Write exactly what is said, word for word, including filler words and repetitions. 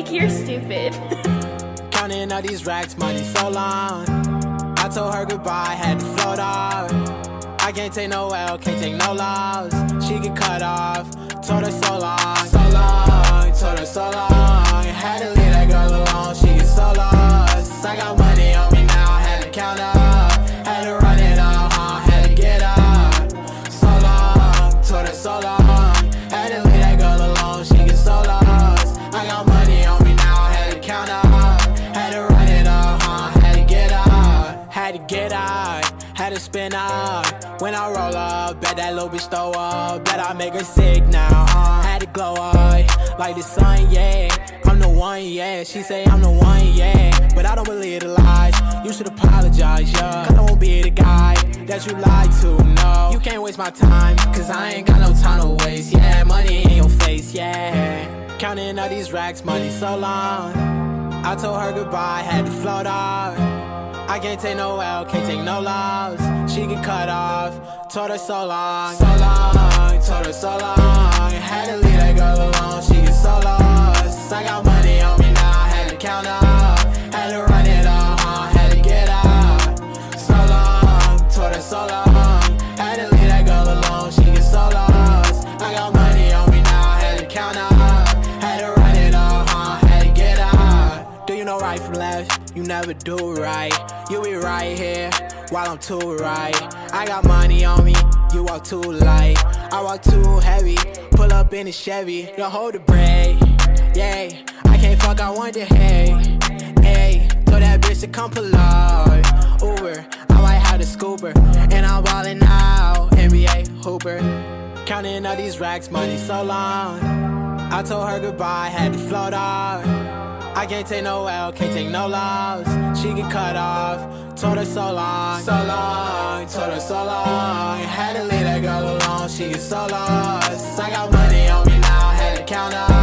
Like, you're stupid. Counting all these racks, money so long. I told her goodbye, had to float off. I can't take no L, can't take no loss. She get cut off, told her so long, so long, told her so long. Had to leave that girl alone, she get so lost. I got money on me now, had to count up. Had to run it up, huh? Had to get up. So long, told her so long. Had to leave that girl alone, she get so lost. I got money on me now, had to count up. Had to run it up, huh? Had to get up. Had to get out, had to spin out. When I roll up, bet that little bitch throw up. Bet I make her sick now, uh. Had to glow up, like the sun, yeah. I'm the one, yeah. She say I'm the one, yeah. But I don't believe the lies. You should apologize, yeah. Cause I won't be the guy that you lied to, no. You can't waste my time, cause I ain't got no time to waste, yeah. Money in your face, yeah. Counting all these racks, money so long. I told her goodbye, had to float off. I can't take no L, can't take no loss. She get cut off, told her so long, so long, told her so long. Had to leave that girl alone, she get so lost. I got money on me now, had to count up. Had to run it up, huh? Had to get up. So long, told her so long. Had to leave that girl alone, she get so lost. I got money on me now, had to count up. Had to run it up, huh? Had to get up. Do you know right from left? You never do right. You be right here while I'm too right. I got money on me, you walk too light. I walk too heavy, pull up in a Chevy. Don't hold the brake, yeah. I can't fuck, I want the hay. Hey, told that bitch to come pull up. Uber, I might have the scooper. And I'm ballin' out, N B A hooper. Counting all these racks, money so long. I told her goodbye, had to float off. I can't take no L, can't take no loss. She get cut off, told her so long, so long, told her so long. Had to leave that girl alone, she get so lost. I got money on me now, had to count up.